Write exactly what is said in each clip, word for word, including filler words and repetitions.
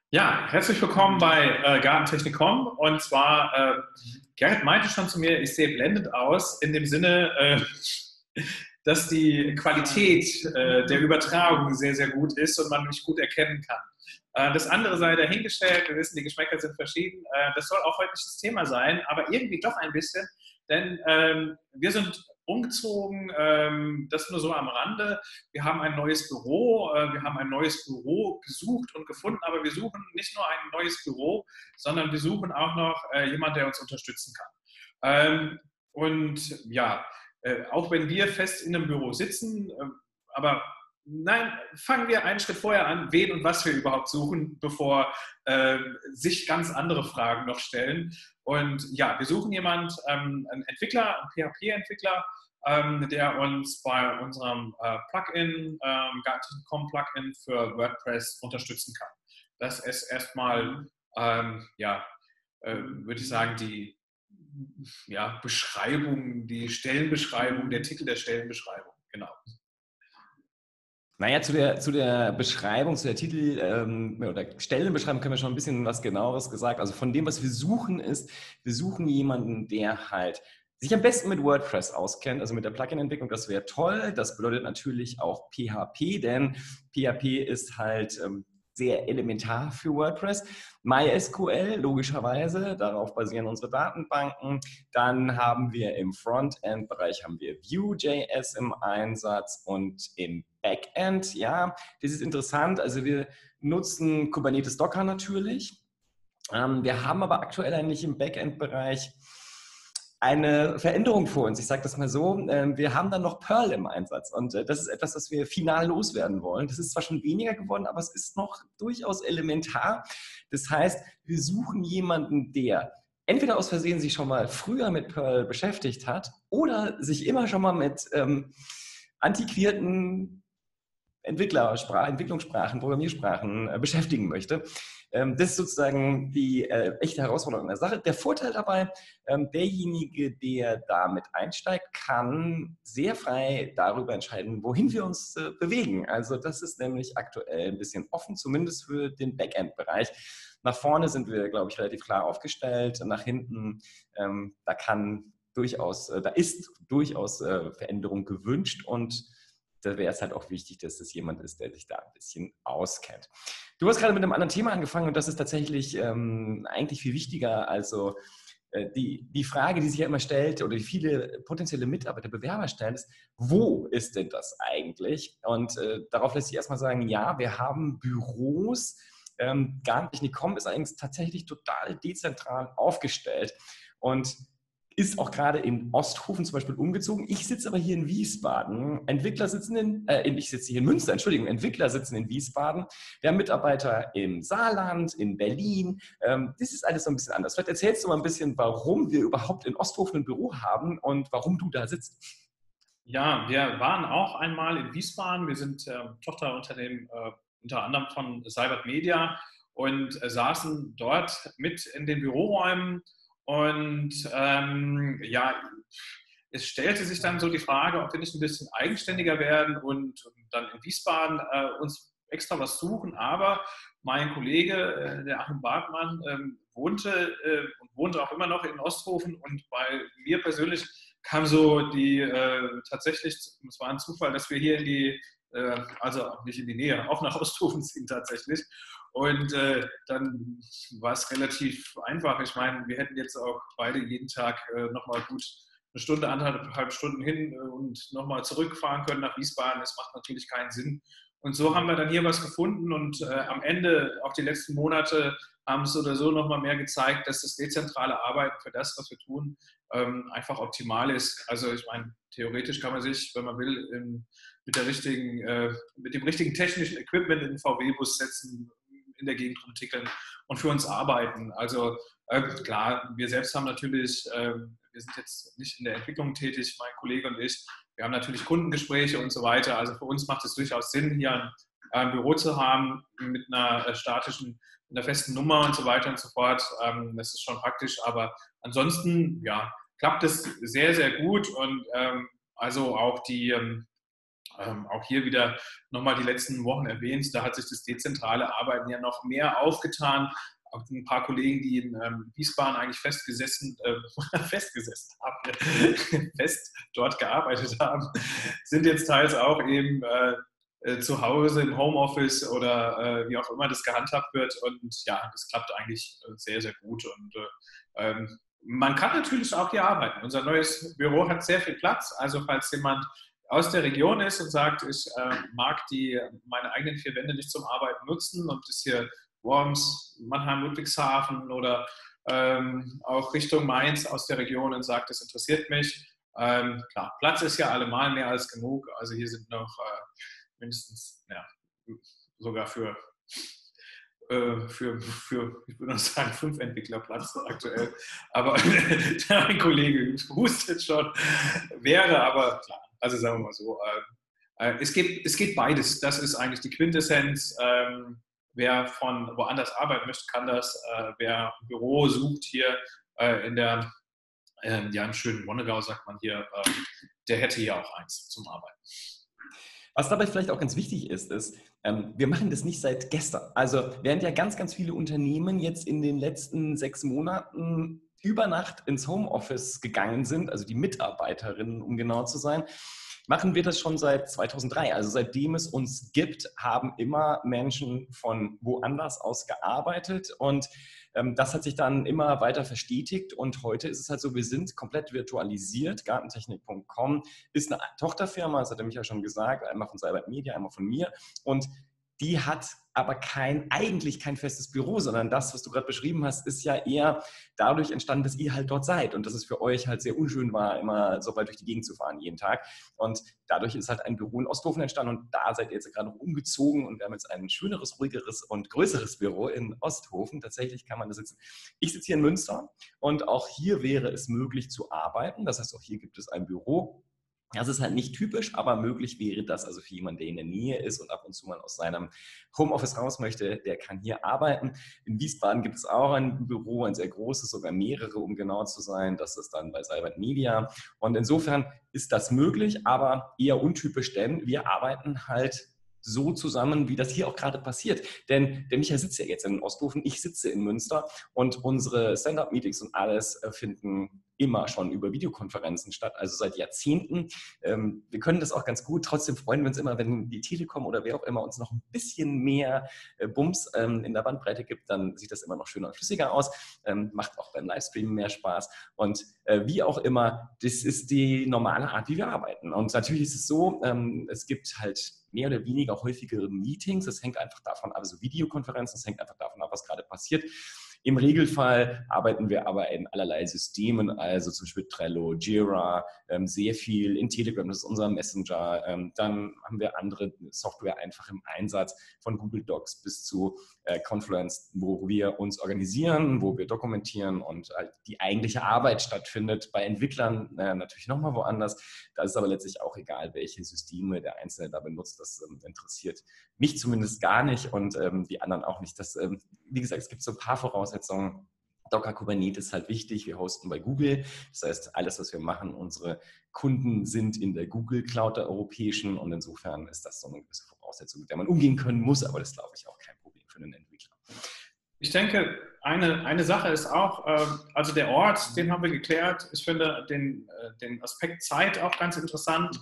Ja, herzlich willkommen bei äh, Gartentechnik Punkt com. Und zwar, äh, Gerrit meinte schon zu mir, ich sehe blendend aus, in dem Sinne, äh, dass die Qualität äh, der Übertragung sehr, sehr gut ist und man mich gut erkennen kann. Äh, das andere sei dahingestellt, wir wissen, die Geschmäcker sind verschieden. Äh, das soll auch heute nicht das Thema sein, aber irgendwie doch ein bisschen, denn ähm, wir sind umgezogen, ähm, das nur so am Rande. Wir haben ein neues Büro, äh, wir haben ein neues Büro gesucht und gefunden, aber wir suchen nicht nur ein neues Büro, sondern wir suchen auch noch äh, jemanden, der uns unterstützen kann. Ähm, und ja, äh, auch wenn wir fest in einem Büro sitzen, äh, aber nein, fangen wir einen Schritt vorher an, wen und was wir überhaupt suchen, bevor äh, sich ganz andere Fragen noch stellen. Und ja, wir suchen jemanden, ähm, einen Entwickler, einen P H P-Entwickler, ähm, der uns bei unserem äh, Plugin, ähm, Gartentechnik Punkt com Plugin für WordPress unterstützen kann. Das ist erstmal, ähm, ja, äh, würde ich sagen, die ja, Beschreibung, die Stellenbeschreibung, der Titel der Stellenbeschreibung, genau. Naja, zu der, zu der Beschreibung, zu der Titel- ähm, oder Stellenbeschreibung können wir schon ein bisschen was Genaueres gesagt. Also von dem, was wir suchen, ist, wir suchen jemanden, der halt sich am besten mit WordPress auskennt, also mit der Plugin-Entwicklung. Das wäre toll. Das bedeutet natürlich auch P H P, denn P H P ist halt ähm, sehr elementar für WordPress. MySQL, logischerweise, darauf basieren unsere Datenbanken. Dann haben wir im Frontend-Bereich haben wir Vue.js im Einsatz und im Backend, ja, das ist interessant. Also wir nutzen Kubernetes Docker natürlich. Ähm, wir haben aber aktuell eigentlich im Backend-Bereich eine Veränderung vor uns. Ich sage das mal so, äh, wir haben dann noch Perl im Einsatz und äh, das ist etwas, was wir final loswerden wollen. Das ist zwar schon weniger geworden, aber es ist noch durchaus elementar. Das heißt, wir suchen jemanden, der entweder aus Versehen sich schon mal früher mit Perl beschäftigt hat oder sich immer schon mal mit ähm, antiquierten Entwicklersprachen, Entwicklungssprachen, Programmiersprachen äh, beschäftigen möchte. Ähm, das ist sozusagen die äh, echte Herausforderung der Sache. Der Vorteil dabei, ähm, derjenige, der damit einsteigt, kann sehr frei darüber entscheiden, wohin wir uns äh, bewegen. Also das ist nämlich aktuell ein bisschen offen, zumindest für den Backend-Bereich. Nach vorne sind wir, glaube ich, relativ klar aufgestellt. Nach hinten, ähm, da kann durchaus, äh, da ist durchaus äh, Veränderung gewünscht und da wäre es halt auch wichtig, dass es jemand ist, der sich da ein bisschen auskennt. Du hast gerade mit einem anderen Thema angefangen und das ist tatsächlich ähm, eigentlich viel wichtiger. Also äh, die, die Frage, die sich ja immer stellt oder die viele potenzielle Mitarbeiter, Bewerber stellen, ist, wo ist denn das eigentlich? Und äh, darauf lässt sich erstmal sagen, ja, wir haben Büros. Ähm, Gartentechnik Punkt com ist eigentlich tatsächlich total dezentral aufgestellt und ist auch gerade in Osthofen zum Beispiel umgezogen. Ich sitze aber hier in Wiesbaden. Entwickler sitzen in, äh, ich sitze hier in Münster, Entschuldigung, Entwickler sitzen in Wiesbaden. Wir haben Mitarbeiter im Saarland, in Berlin. Ähm, das ist alles so ein bisschen anders. Vielleicht erzählst du mal ein bisschen, warum wir überhaupt in Osthofen ein Büro haben und warum du da sitzt. Ja, wir waren auch einmal in Wiesbaden. Wir sind äh, Tochterunternehmen äh, unter anderem von Cybert Media und äh, saßen dort mit in den Büroräumen. Und ähm, ja, es stellte sich dann so die Frage, ob wir nicht ein bisschen eigenständiger werden und dann in Wiesbaden äh, uns extra was suchen. Aber mein Kollege, äh, der Achim Bartmann, ähm, wohnte äh, und wohnte auch immer noch in Osthofen. Und bei mir persönlich kam so die äh, tatsächlich, es war ein Zufall, dass wir hier in die, äh, also nicht in die Nähe, auch nach Osthofen ziehen tatsächlich. Und äh, dann war es relativ einfach. Ich meine, wir hätten jetzt auch beide jeden Tag äh, nochmal gut eine Stunde, anderthalb Stunden hin äh, und nochmal zurückfahren können nach Wiesbaden. Das macht natürlich keinen Sinn. Und so haben wir dann hier was gefunden und äh, am Ende, auch die letzten Monate, haben es oder so nochmal mehr gezeigt, dass das dezentrale Arbeiten für das, was wir tun, ähm, einfach optimal ist. Also ich meine, theoretisch kann man sich, wenn man will, in, mit, der richtigen, äh, mit dem richtigen technischen Equipment in den V W-Bus setzen, in der Gegend rumtickeln und für uns arbeiten. Also äh, klar, wir selbst haben natürlich, äh, wir sind jetzt nicht in der Entwicklung tätig, mein Kollege und ich, wir haben natürlich Kundengespräche und so weiter. Also für uns macht es durchaus Sinn, hier ein, ein Büro zu haben mit einer statischen, mit einer festen Nummer und so weiter und so fort. Ähm, das ist schon praktisch, aber ansonsten, ja, klappt es sehr, sehr gut und ähm, also auch die, ähm, Ähm, auch hier wieder nochmal die letzten Wochen erwähnt, da hat sich das dezentrale Arbeiten ja noch mehr aufgetan. Auch ein paar Kollegen, die in ähm, Wiesbaden eigentlich festgesessen, äh, festgesessen haben, fest dort gearbeitet haben, sind jetzt teils auch eben äh, äh, zu Hause im Homeoffice oder äh, wie auch immer das gehandhabt wird. Und ja, das klappt eigentlich äh, sehr, sehr gut. Und äh, ähm, man kann natürlich auch hier arbeiten. Unser neues Büro hat sehr viel Platz. Also falls jemand aus der Region ist und sagt, ich äh, mag die, meine eigenen vier Wände nicht zum Arbeiten nutzen und ist hier Worms, Mannheim, Ludwigshafen oder ähm, auch Richtung Mainz aus der Region und sagt, das interessiert mich. Ähm, klar, Platz ist ja allemal mehr als genug. Also hier sind noch äh, mindestens, ja, sogar für, äh, für, für, ich würde noch sagen, fünf Entwickler Platz aktuell. Aber ein Kollege hustet schon, wäre aber klar. Also sagen wir mal so, äh, es, geht, es geht beides. Das ist eigentlich die Quintessenz. Ähm, wer von woanders arbeiten möchte, kann das. Äh, wer ein Büro sucht hier äh, in der, äh, ja, im schönen Wonnegau, sagt man hier, äh, der hätte hier auch eins zum Arbeiten. Was dabei vielleicht auch ganz wichtig ist, ist, ähm, wir machen das nicht seit gestern. Also während ja ganz, ganz viele Unternehmen jetzt in den letzten sechs Monaten über Nacht ins Homeoffice gegangen sind, also die Mitarbeiterinnen, um genau zu sein, machen wir das schon seit zweitausenddrei. Also seitdem es uns gibt, haben immer Menschen von woanders aus gearbeitet und ähm, das hat sich dann immer weiter verstetigt und heute ist es halt so, wir sind komplett virtualisiert. Gartentechnik punkt com ist eine Tochterfirma, das hat er mich ja schon gesagt, einmal von Seibert Media, einmal von mir und die hat aber kein, eigentlich kein festes Büro, sondern das, was du gerade beschrieben hast, ist ja eher dadurch entstanden, dass ihr halt dort seid und dass es für euch halt sehr unschön war, immer so weit durch die Gegend zu fahren jeden Tag. Und dadurch ist halt ein Büro in Osthofen entstanden und da seid ihr jetzt gerade noch umgezogen und wir haben jetzt ein schöneres, ruhigeres und größeres Büro in Osthofen. Tatsächlich kann man da sitzen. Ich sitze hier in Münster und auch hier wäre es möglich zu arbeiten. Das heißt, auch hier gibt es ein Büro. Das ist halt nicht typisch, aber möglich wäre das also für jemanden, der in der Nähe ist und ab und zu mal aus seinem Homeoffice raus möchte, der kann hier arbeiten. In Wiesbaden gibt es auch ein Büro, ein sehr großes, sogar mehrere, um genau zu sein. Das ist dann bei Seibert Media. Und insofern ist das möglich, aber eher untypisch, denn wir arbeiten halt so zusammen, wie das hier auch gerade passiert. Denn der Michael sitzt ja jetzt in Osthofen, ich sitze in Münster und unsere Stand-up-Meetings und alles finden immer schon über Videokonferenzen statt, also seit Jahrzehnten. Ähm, wir können das auch ganz gut. Trotzdem freuen wir uns immer, wenn die Telekom oder wer auch immer uns noch ein bisschen mehr äh, Bums ähm, in der Bandbreite gibt, dann sieht das immer noch schöner und flüssiger aus. Ähm, macht auch beim Livestreamen mehr Spaß. Und äh, wie auch immer, das ist die normale Art, wie wir arbeiten. Und natürlich ist es so, ähm, es gibt halt mehr oder weniger häufigere Meetings. Das hängt einfach davon ab, also Videokonferenzen, das hängt einfach davon ab, was gerade passiert. Im Regelfall arbeiten wir aber in allerlei Systemen, also zum Beispiel Trello, Jira, ähm, sehr viel in Telegram, das ist unser Messenger. Ähm, dann haben wir andere Software einfach im Einsatz, von Google Docs bis zu äh, Confluence, wo wir uns organisieren, wo wir dokumentieren und halt die eigentliche Arbeit stattfindet. Bei Entwicklern äh, natürlich nochmal woanders. Da ist es aber letztlich auch egal, welche Systeme der Einzelne da benutzt. Das ähm, interessiert mich zumindest gar nicht und ähm, die anderen auch nicht. Das, ähm, wie gesagt, es gibt so ein paar Voraussetzungen. Docker Kubernetes ist halt wichtig. Wir hosten bei Google. Das heißt, alles, was wir machen, unsere Kunden sind in der Google Cloud der europäischen und insofern ist das so eine gewisse Voraussetzung, mit der man umgehen können muss, aber das ist, glaube ich, auch kein Problem für einen Entwickler. Ich denke, eine, eine Sache ist auch, äh, also der Ort, den haben wir geklärt. Ich finde den, äh, den Aspekt Zeit auch ganz interessant,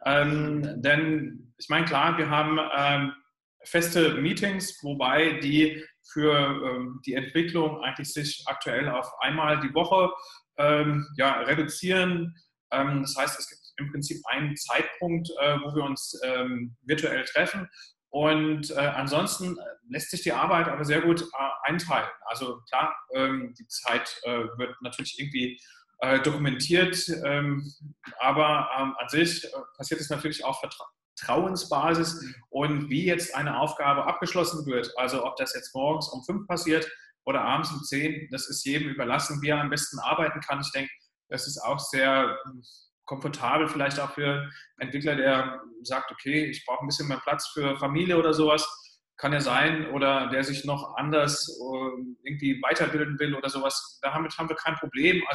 ähm, denn ich meine, klar, wir haben ähm, feste Meetings, wobei die für ähm, die Entwicklung eigentlich sich aktuell auf einmal die Woche ähm, ja, reduzieren. Ähm, das heißt, es gibt im Prinzip einen Zeitpunkt, äh, wo wir uns ähm, virtuell treffen. Und äh, ansonsten lässt sich die Arbeit aber sehr gut äh, einteilen. Also klar, ähm, die Zeit äh, wird natürlich irgendwie äh, dokumentiert, ähm, aber ähm, an sich äh, passiert es natürlich auch vertra- Vertrauensbasis und wie jetzt eine Aufgabe abgeschlossen wird, also ob das jetzt morgens um fünf passiert oder abends um zehn, das ist jedem überlassen, wie er am besten arbeiten kann. Ich denke, das ist auch sehr komfortabel, vielleicht auch für Entwickler, der sagt, okay, ich brauche ein bisschen mehr Platz für Familie oder sowas, kann ja sein, oder der sich noch anders irgendwie weiterbilden will oder sowas. Damit haben wir kein Problem. Also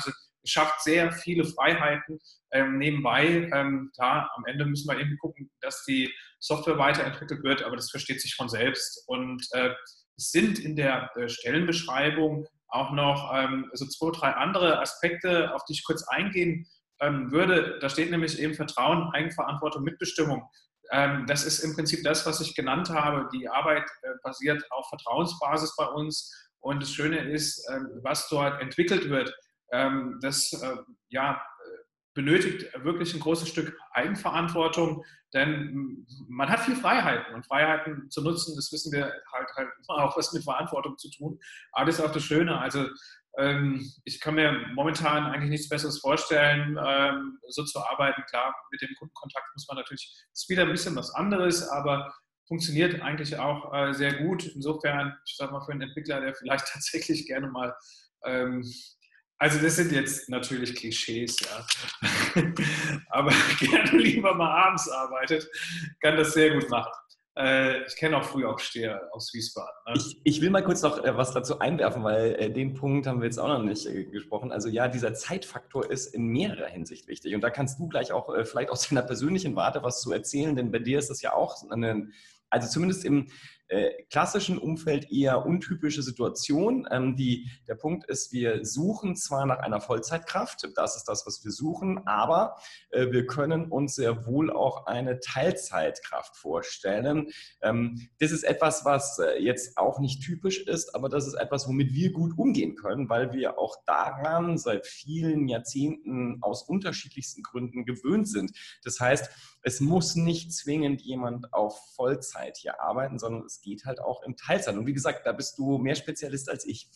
schafft sehr viele Freiheiten ähm, nebenbei. Ähm, klar, am Ende müssen wir irgendwie gucken, dass die Software weiterentwickelt wird, aber das versteht sich von selbst. Und äh, es sind in der äh, Stellenbeschreibung auch noch ähm, so zwei, drei andere Aspekte, auf die ich kurz eingehen ähm, würde. Da steht nämlich eben Vertrauen, Eigenverantwortung, Mitbestimmung. Ähm, das ist im Prinzip das, was ich genannt habe. Die Arbeit äh, basiert auf Vertrauensbasis bei uns. Und das Schöne ist, ähm, was dort entwickelt wird, ähm, das äh, ja, benötigt wirklich ein großes Stück Eigenverantwortung, denn man hat viel Freiheiten und Freiheiten zu nutzen, das wissen wir halt, halt immer auch was mit Verantwortung zu tun. Aber das ist auch das Schöne. Also ähm, ich kann mir momentan eigentlich nichts Besseres vorstellen, ähm, so zu arbeiten. Klar, mit dem Kundenkontakt muss man natürlich, das ist wieder ein bisschen was anderes, aber funktioniert eigentlich auch äh, sehr gut. Insofern, ich sage mal, für einen Entwickler, der vielleicht tatsächlich gerne mal ähm, also das sind jetzt natürlich Klischees, ja. Aber gerne lieber mal abends arbeitet, kann das sehr gut machen. Äh, ich kenne auch Frühaufsteher aus Wiesbaden. Ne? Ich, ich will mal kurz noch äh, was dazu einwerfen, weil äh, den Punkt haben wir jetzt auch noch nicht äh, gesprochen. Also ja, dieser Zeitfaktor ist in mehrerer Hinsicht wichtig. Und da kannst du gleich auch äh, vielleicht aus deiner persönlichen Warte was zu erzählen, denn bei dir ist das ja auch eine, also zumindest im äh, klassischen Umfeld eher untypische Situation. Ähm, die, der Punkt ist, wir suchen zwar nach einer Vollzeitkraft, das ist das, was wir suchen, aber äh, wir können uns sehr wohl auch eine Teilzeitkraft vorstellen. Ähm, das ist etwas, was äh, jetzt auch nicht typisch ist, aber das ist etwas, womit wir gut umgehen können, weil wir auch daran seit vielen Jahrzehnten aus unterschiedlichsten Gründen gewöhnt sind. Das heißt, es muss nicht zwingend jemand auf Vollzeit hier arbeiten, sondern es geht halt auch in Teilzeit. Und wie gesagt, da bist du mehr Spezialist als ich.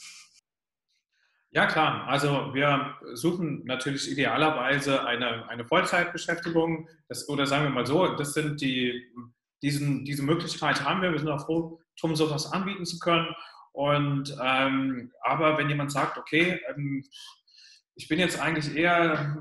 Ja, klar. Also wir suchen natürlich idealerweise eine, eine Vollzeitbeschäftigung. Das, oder sagen wir mal so, das sind die, diesen, diese Möglichkeit haben wir. Wir sind auch froh, darum sowas anbieten zu können. Und, ähm, aber wenn jemand sagt, okay, ähm, ich bin jetzt eigentlich eher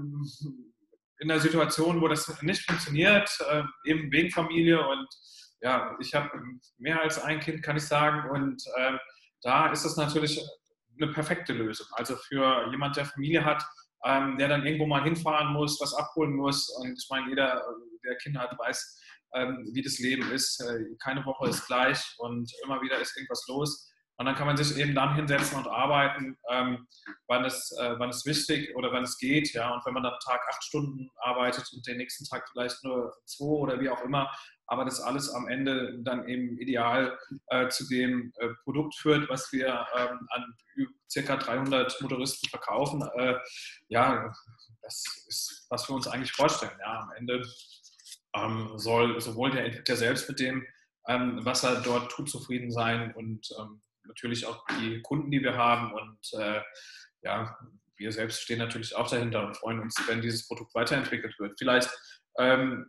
in einer Situation, wo das nicht funktioniert, äh, eben wegen Familie und ja, ich habe mehr als ein Kind, kann ich sagen, und äh, da ist es natürlich eine perfekte Lösung. Also für jemand, der Familie hat, ähm, der dann irgendwo mal hinfahren muss, was abholen muss. Und ich meine, jeder, der Kinder hat, weiß, ähm, wie das Leben ist. Äh, keine Woche ist gleich und immer wieder ist irgendwas los. Und dann kann man sich eben dann hinsetzen und arbeiten, ähm, wann, es, äh, wann es wichtig oder wann es geht. Ja? Und wenn man am Tag acht Stunden arbeitet und den nächsten Tag vielleicht nur zwei oder wie auch immer, aber das alles am Ende dann eben ideal äh, zu dem äh, Produkt führt, was wir ähm, an ca. dreihundert Motoristen verkaufen. Äh, ja, das ist, was wir uns eigentlich vorstellen. Ja, am Ende ähm, soll sowohl der Entwickler selbst mit dem, ähm, was er dort tut, zufrieden sein und ähm, natürlich auch die Kunden, die wir haben. Und äh, ja, wir selbst stehen natürlich auch dahinter und freuen uns, wenn dieses Produkt weiterentwickelt wird. Vielleicht ähm,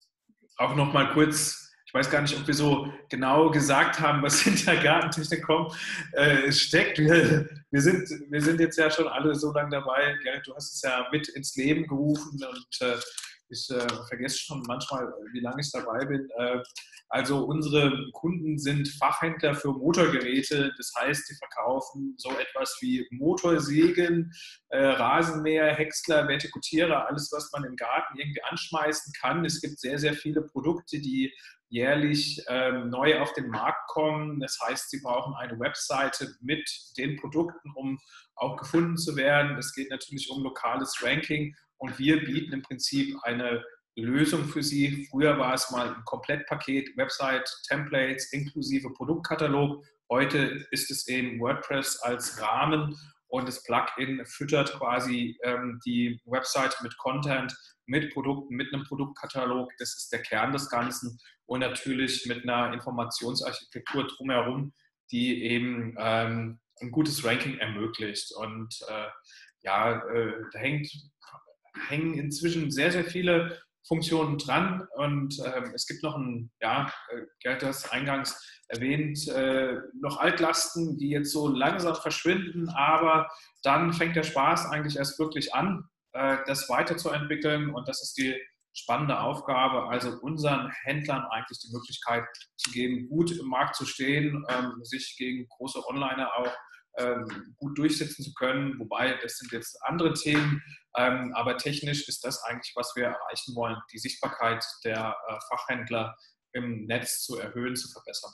auch noch mal kurz, ich weiß gar nicht, ob wir so genau gesagt haben, was hinter Gartentechnik.com äh, steckt. Wir, wir, sind, wir sind jetzt ja schon alle so lange dabei. Gerrit, du hast es ja mit ins Leben gerufen und äh, ich äh, vergesse schon manchmal, wie lange ich dabei bin. Äh, also unsere Kunden sind Fachhändler für Motorgeräte. Das heißt, die verkaufen so etwas wie Motorsägen, äh, Rasenmäher, Häcksler, Vertikutierer, alles, was man im Garten irgendwie anschmeißen kann. Es gibt sehr, sehr viele Produkte, die jährlich ähm, neu auf den Markt kommen. Das heißt, sie brauchen eine Webseite mit den Produkten, um auch gefunden zu werden. Es geht natürlich um lokales Ranking und wir bieten im Prinzip eine Lösung für Sie. Früher war es mal ein Komplettpaket, Website, Templates inklusive Produktkatalog. Heute ist es eben WordPress als Rahmen und das Plugin füttert quasi ähm, die Website mit Content, mit Produkten, mit einem Produktkatalog. Das ist der Kern des Ganzen und natürlich mit einer Informationsarchitektur drumherum, die eben ähm, ein gutes Ranking ermöglicht. Und äh, ja, äh, da hängt, hängen inzwischen sehr, sehr viele Funktionen dran und ähm, es gibt noch ein, ja, Gerd hat das eingangs erwähnt, äh, noch Altlasten, die jetzt so langsam verschwinden, aber dann fängt der Spaß eigentlich erst wirklich an, äh, das weiterzuentwickeln und das ist die spannende Aufgabe, also unseren Händlern eigentlich die Möglichkeit zu geben, gut im Markt zu stehen, ähm, sich gegen große Onliner auch ähm, gut durchsetzen zu können. Wobei, das sind jetzt andere Themen. Ähm, aber technisch ist das eigentlich, was wir erreichen wollen, die Sichtbarkeit der äh, Fachhändler im Netz zu erhöhen, zu verbessern.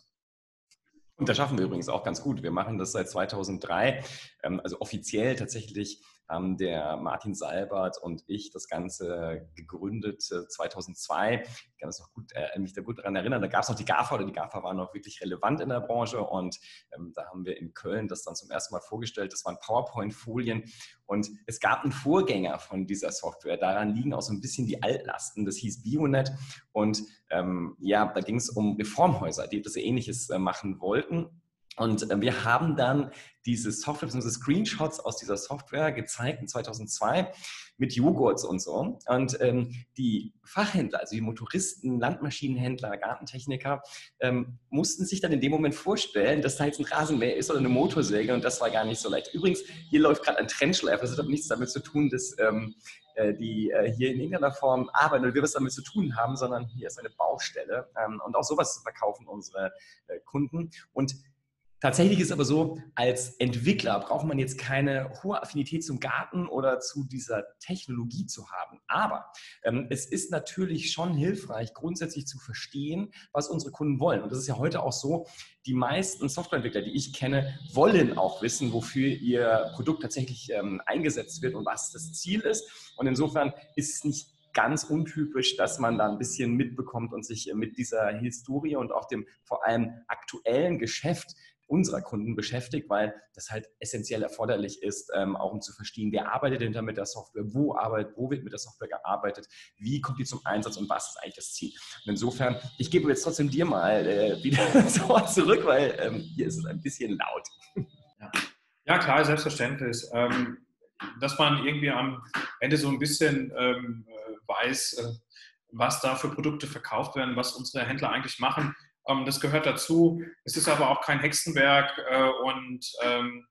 Und das schaffen wir übrigens auch ganz gut. Wir machen das seit zweitausenddrei, ähm, also offiziell tatsächlich haben der Martin Seibert und ich das Ganze gegründet äh, zweitausendzwei. Ich kann das noch gut, äh, mich da gut daran erinnern. Da gab es noch die GAFA oder die GAFA war noch wirklich relevant in der Branche und ähm, da haben wir in Köln das dann zum ersten Mal vorgestellt. Das waren PowerPoint-Folien und es gab einen Vorgänger von dieser Software. Daran liegen auch so ein bisschen die Altlasten. Das hieß Bionet und ähm, ja, da ging es um Reformhäuser, die etwas Ähnliches äh, machen wollten. Und äh, wir haben dann diese Software, bzw. Screenshots aus dieser Software gezeigt in zweitausendzwei mit Joghurts und so. Und ähm, die Fachhändler, also die Motoristen, Landmaschinenhändler, Gartentechniker, ähm, mussten sich dann in dem Moment vorstellen, dass da jetzt ein Rasenmäher ist oder eine Motorsäge und das war gar nicht so leicht. Übrigens, hier läuft gerade ein Trennschleifer, das hat aber nichts damit zu tun, dass ähm, die äh, hier in irgendeiner Form arbeiten oder wir was damit zu tun haben, sondern hier ist eine Baustelle ähm, und auch sowas verkaufen unsere äh, Kunden. Und tatsächlich ist aber so, als Entwickler braucht man jetzt keine hohe Affinität zum Garten oder zu dieser Technologie zu haben. Aber ähm, es ist natürlich schon hilfreich, grundsätzlich zu verstehen, was unsere Kunden wollen. Und das ist ja heute auch so, die meisten Softwareentwickler, die ich kenne, wollen auch wissen, wofür ihr Produkt tatsächlich ähm, eingesetzt wird und was das Ziel ist. Und insofern ist es nicht ganz untypisch, dass man da ein bisschen mitbekommt und sich mit dieser Historie und auch dem vor allem aktuellen Geschäft unserer Kunden beschäftigt, weil das halt essentiell erforderlich ist, ähm, auch um zu verstehen, wer arbeitet denn da mit der Software, wo arbeitet, wo wird mit der Software gearbeitet, wie kommt die zum Einsatz und was ist eigentlich das Ziel. Und insofern, ich gebe jetzt trotzdem dir mal äh, wieder so zurück, weil ähm, hier ist es ein bisschen laut. Ja, ja klar, selbstverständlich. Ähm, dass man irgendwie am Ende so ein bisschen ähm, weiß, äh, was da für Produkte verkauft werden, was unsere Händler eigentlich machen. Ähm, das gehört dazu. Es ist aber auch kein Hexenwerk äh, und ähm,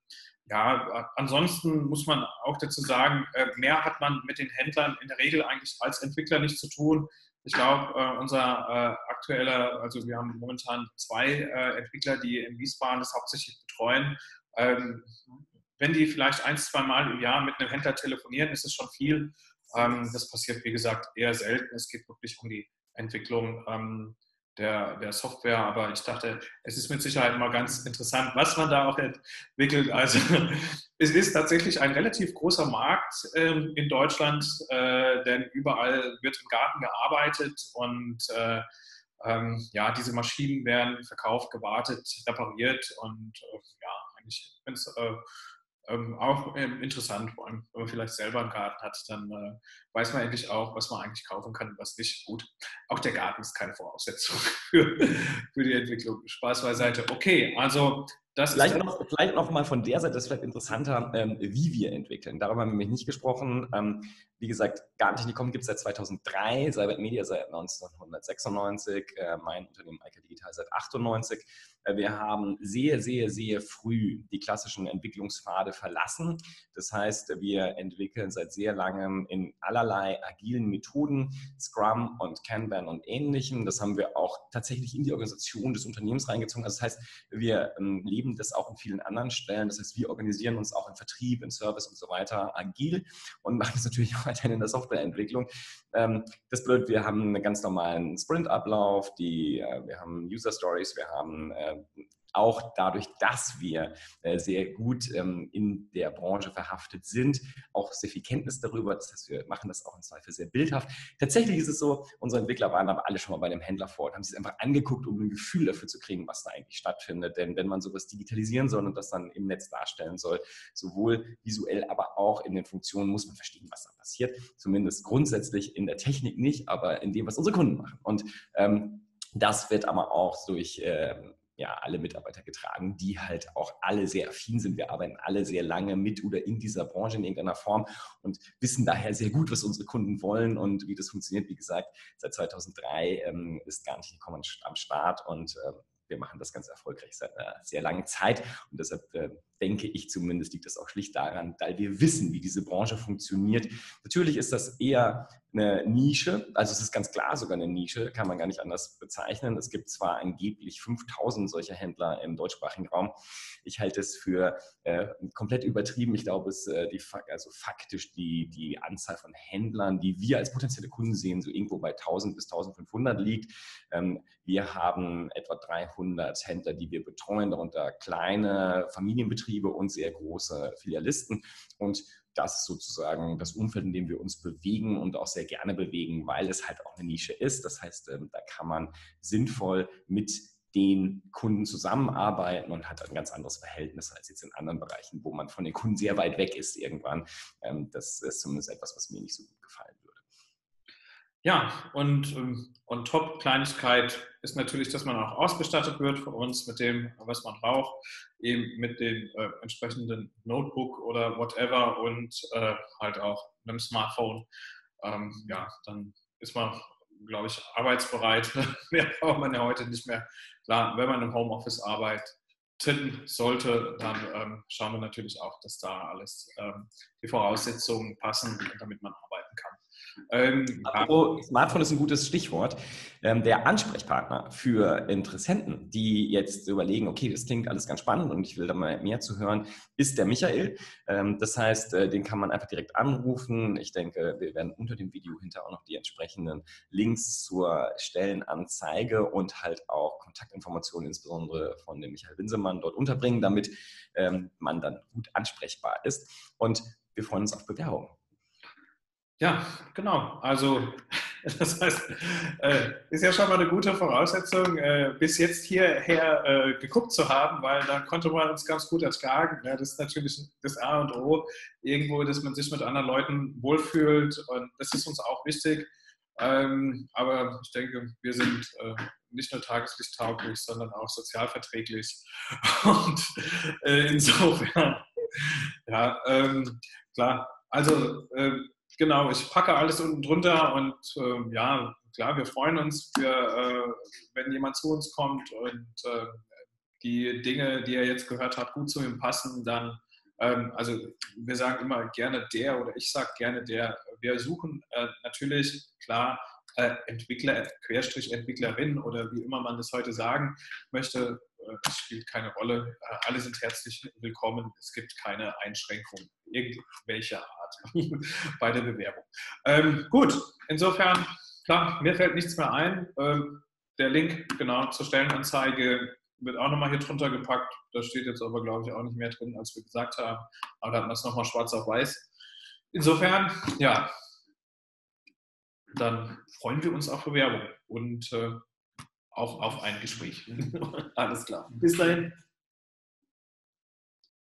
ja, ansonsten muss man auch dazu sagen, äh, mehr hat man mit den Händlern in der Regel eigentlich als Entwickler nicht zu tun. Ich glaube, äh, unser äh, aktueller, also wir haben momentan zwei äh, Entwickler, die in Wiesbaden das hauptsächlich betreuen. Ähm, wenn die vielleicht ein, zwei Mal im Jahr mit einem Händler telefonieren, ist es schon viel. Ähm, das passiert, wie gesagt, eher selten. Es geht wirklich um die Entwicklung ähm, der, der Software. Aber ich dachte, es ist mit Sicherheit mal ganz interessant, was man da auch entwickelt. Also es ist tatsächlich ein relativ großer Markt ähm, in Deutschland, äh, denn überall wird im Garten gearbeitet und äh, ähm, ja, diese Maschinen werden verkauft, gewartet, repariert und äh, ja, eigentlich finde ich es äh, ähm, auch ähm, interessant, vor allem wenn man vielleicht selber einen Garten hat, dann äh, weiß man endlich auch, was man eigentlich kaufen kann und was nicht. Gut, auch der Garten ist keine Voraussetzung für, für die Entwicklung. Spaß beiseite. Okay, also das Vielleicht ist... noch, vielleicht noch mal von der Seite, das ist vielleicht interessanter, ähm, wie wir entwickeln. Darüber haben wir nämlich nicht gesprochen. Ähm, wie gesagt, Gartentechnikum gibt es seit zweitausenddrei, Seibert Media seit neunzehnhundertsechsundneunzig, äh, mein Unternehmen Eika Digital seit achtundneunzig. Äh, wir haben sehr, sehr, sehr früh die klassischen Entwicklungspfade verlassen. Das heißt, wir entwickeln seit sehr langem in allerlei agilen Methoden, Scrum und Kanban und Ähnlichem. Das haben wir auch tatsächlich in die Organisation des Unternehmens reingezogen. Also das heißt, wir ähm, leben das auch in vielen anderen Stellen. Das heißt, wir organisieren uns auch im Vertrieb, im Service und so weiter agil und machen das natürlich auch weiterhin in der Softwareentwicklung. Ähm, das bedeutet, wir haben einen ganz normalen Sprint-Ablauf, die, äh, wir haben User-Stories, wir haben äh, auch dadurch, dass wir äh, sehr gut ähm, in der Branche verhaftet sind, auch sehr viel Kenntnis darüber. Das heißt, wir machen das auch im Zweifel sehr bildhaft. Tatsächlich ist es so, unsere Entwickler waren aber alle schon mal bei dem Händler vor und haben sich das einfach angeguckt, um ein Gefühl dafür zu kriegen, was da eigentlich stattfindet. Denn wenn man sowas digitalisieren soll und das dann im Netz darstellen soll, sowohl visuell, aber auch in den Funktionen, muss man verstehen, was da passiert. Zumindest grundsätzlich in der Technik nicht, aber in dem, was unsere Kunden machen. Und ähm, das wird aber auch durch ähm, ja, alle Mitarbeiter getragen, die halt auch alle sehr affin sind. Wir arbeiten alle sehr lange mit oder in dieser Branche in irgendeiner Form und wissen daher sehr gut, was unsere Kunden wollen und wie das funktioniert. Wie gesagt, seit zweitausenddrei ähm, ist Gartentechnikum am Start und äh, wir machen das ganz erfolgreich seit einer sehr langen Zeit und deshalb äh, denke ich zumindest, liegt das auch schlicht daran, weil wir wissen, wie diese Branche funktioniert. Natürlich ist das eher eine Nische, also es ist ganz klar sogar eine Nische, kann man gar nicht anders bezeichnen. Es gibt zwar angeblich fünftausend solcher Händler im deutschsprachigen Raum. Ich halte es für äh, komplett übertrieben. Ich glaube, es äh, die, also faktisch die, die Anzahl von Händlern, die wir als potenzielle Kunden sehen, so irgendwo bei tausend bis eintausendfünfhundert liegt. Ähm, wir haben etwa dreihundert Händler, die wir betreuen, darunter kleine Familienbetriebe und sehr große Filialisten. Und das ist sozusagen das Umfeld, in dem wir uns bewegen und auch sehr gerne bewegen, weil es halt auch eine Nische ist. Das heißt, da kann man sinnvoll mit den Kunden zusammenarbeiten und hat ein ganz anderes Verhältnis als jetzt in anderen Bereichen, wo man von den Kunden sehr weit weg ist irgendwann. Das ist zumindest etwas, was mir nicht so gut gefallen würde. Ja, und ähm, on top Kleinigkeit ist natürlich, dass man auch ausgestattet wird von uns mit dem, was man braucht, eben mit dem äh, entsprechenden Notebook oder whatever und äh, halt auch einem Smartphone. Ähm, ja, dann ist man, glaube ich, arbeitsbereit. Mehr braucht man ja heute nicht mehr. Klar, wenn man im Homeoffice arbeitet sollte, dann ähm, schauen wir natürlich auch, dass da alles ähm, die Voraussetzungen passen, damit man arbeiten kann. Ähm, Apropos, Smartphone ist ein gutes Stichwort. Ähm, der Ansprechpartner für Interessenten, die jetzt überlegen, okay, das klingt alles ganz spannend und ich will da mal mehr zu hören, ist der Michael. Ähm, das heißt, äh, den kann man einfach direkt anrufen. Ich denke, wir werden unter dem Video hinter auch noch die entsprechenden Links zur Stellenanzeige und halt auch Kontaktinformationen, insbesondere von dem Michael Winsemann, dort unterbringen, damit ähm, man dann gut ansprechbar ist. Und wir freuen uns auf Bewerbungen. Ja, genau. Also das heißt, äh, ist ja schon mal eine gute Voraussetzung, äh, bis jetzt hierher äh, geguckt zu haben, weil dann konnte man uns ganz gut ertragen. Ja, das ist natürlich das A und O, irgendwo, dass man sich mit anderen Leuten wohlfühlt und das ist uns auch wichtig. Ähm, aber ich denke, wir sind äh, nicht nur tageslichttauglich, sondern auch sozialverträglich und äh, insofern, ja, ähm, klar, also äh, genau, ich packe alles unten drunter und äh, ja, klar, wir freuen uns, für, äh, wenn jemand zu uns kommt und äh, die Dinge, die er jetzt gehört hat, gut zu ihm passen, dann, ähm, also wir sagen immer gerne der oder ich sage gerne der, wir suchen äh, natürlich, klar, äh, Entwickler, Querstrich Entwicklerin oder wie immer man das heute sagen möchte, äh, spielt keine Rolle, äh, alle sind herzlich willkommen, es gibt keine Einschränkungen irgendwelcher Art bei der Bewerbung. Ähm, gut, insofern, klar, mir fällt nichts mehr ein. Ähm, der Link, genau, zur Stellenanzeige wird auch nochmal hier drunter gepackt. Da steht jetzt aber, glaube ich, auch nicht mehr drin, als wir gesagt haben. Aber da hat man es nochmal schwarz auf weiß. Insofern, ja, dann freuen wir uns auf Bewerbung und äh, auch auf ein Gespräch. Alles klar. Bis dahin.